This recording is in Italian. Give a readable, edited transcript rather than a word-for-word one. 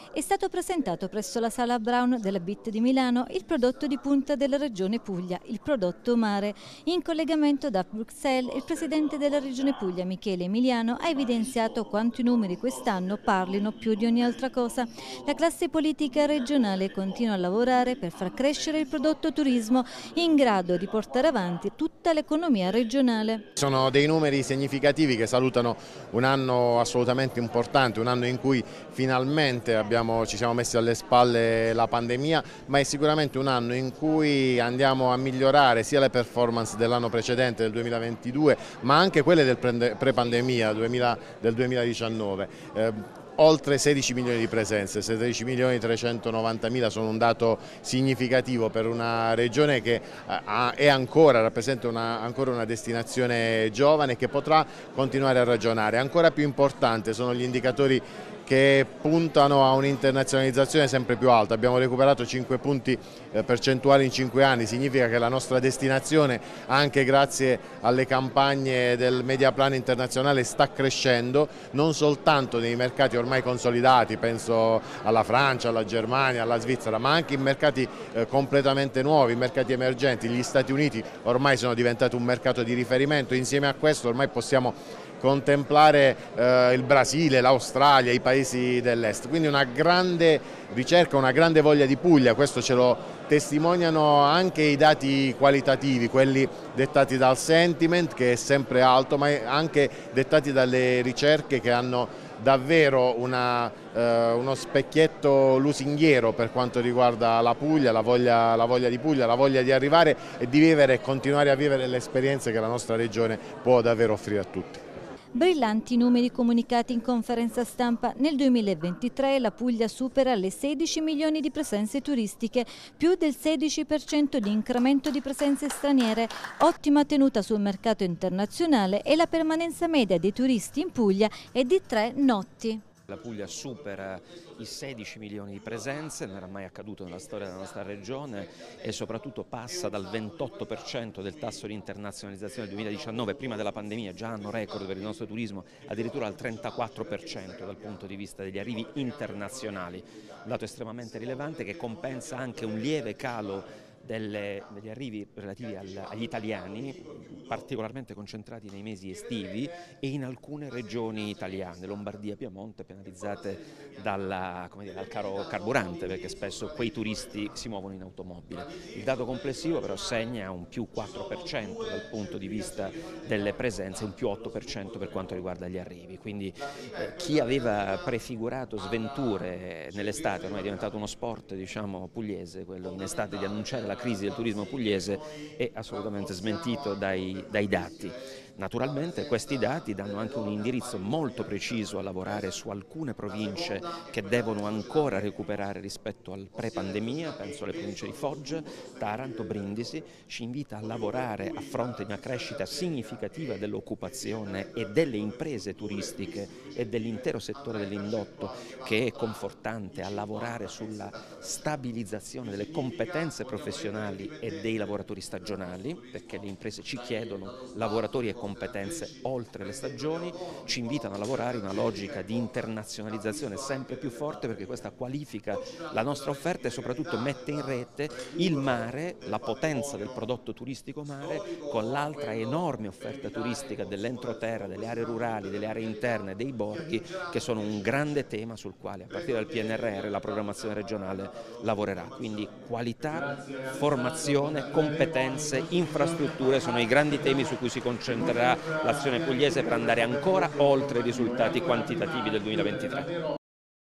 È stato presentato presso la Sala Brown della BIT di Milano il prodotto di punta della Regione Puglia, il prodotto mare. In collegamento da Bruxelles, il presidente della Regione Puglia, Michele Emiliano, ha evidenziato quanto i numeri quest'anno parlino più di ogni altra cosa. La classe politica regionale continua a lavorare per far crescere il prodotto turismo in grado di portare avanti tutta l'economia regionale. Sono dei numeri significativi che salutano un anno assolutamente importante, un anno in cui finalmente ci siamo messi alle spalle la pandemia, ma è sicuramente un anno in cui andiamo a migliorare sia le performance dell'anno precedente, del 2022, ma anche quelle del pre-pandemia, del 2019. Oltre 16 milioni di presenze, 16 milioni 390 mila sono un dato significativo per una regione che rappresenta ancora una destinazione giovane che potrà continuare a ragionare. Ancora più importante sono gli indicatori che puntano a un'internazionalizzazione sempre più alta. Abbiamo recuperato 5 punti percentuali in 5 anni, significa che la nostra destinazione, anche grazie alle campagne del Media Plan internazionale, sta crescendo, non soltanto nei mercati ormai consolidati, penso alla Francia, alla Germania, alla Svizzera, ma anche in mercati completamente nuovi, in mercati emergenti. Gli Stati Uniti ormai sono diventati un mercato di riferimento, insieme a questo ormai possiamo contemplare il Brasile, l'Australia, i paesi dell'est, quindi una grande ricerca, una grande voglia di Puglia. Questo ce lo testimoniano anche i dati qualitativi, quelli dettati dal sentiment che è sempre alto, ma anche dettati dalle ricerche che hanno davvero uno specchietto lusinghiero per quanto riguarda la Puglia, la voglia di Puglia, la voglia di arrivare e di vivere e continuare a vivere le esperienze che la nostra regione può davvero offrire a tutti. Brillanti numeri comunicati in conferenza stampa. Nel 2023 la Puglia supera le 16 milioni di presenze turistiche, più del 16% di incremento di presenze straniere, ottima tenuta sul mercato internazionale e la permanenza media dei turisti in Puglia è di 3 notti. La Puglia supera i 16 milioni di presenze, non era mai accaduto nella storia della nostra regione, e soprattutto passa dal 28% del tasso di internazionalizzazione del 2019, prima della pandemia, già hanno record per il nostro turismo, addirittura al 34% dal punto di vista degli arrivi internazionali, un dato estremamente rilevante che compensa anche un lieve calo degli arrivi relativi agli italiani, particolarmente concentrati nei mesi estivi e in alcune regioni italiane, Lombardia e Piemonte, penalizzate dal caro carburante, perché spesso quei turisti si muovono in automobile. Il dato complessivo però segna un più 4% dal punto di vista delle presenze, un più 8% per quanto riguarda gli arrivi, quindi chi aveva prefigurato sventure nell'estate, ormai è diventato uno sport pugliese, quello in estate di annunciare la crisi del turismo pugliese, è assolutamente smentito dai dati. Naturalmente questi dati danno anche un indirizzo molto preciso a lavorare su alcune province che devono ancora recuperare rispetto al pre-pandemia, penso alle province di Foggia, Taranto, Brindisi. Ci invita a lavorare a fronte di una crescita significativa dell'occupazione e delle imprese turistiche e dell'intero settore dell'indotto, che è confortante, a lavorare sulla stabilizzazione delle competenze professionali e dei lavoratori stagionali, perché le imprese ci chiedono lavoratori e competenze oltre le stagioni, ci invitano a lavorare in una logica di internazionalizzazione sempre più forte, perché questa qualifica la nostra offerta e soprattutto mette in rete il mare, la potenza del prodotto turistico mare, con l'altra enorme offerta turistica dell'entroterra, delle aree rurali, delle aree interne, dei borghi, che sono un grande tema sul quale a partire dal PNRR la programmazione regionale lavorerà. Quindi qualità, formazione, competenze, infrastrutture sono i grandi temi su cui si concentrerà l'azione pugliese per andare ancora oltre i risultati quantitativi del 2023.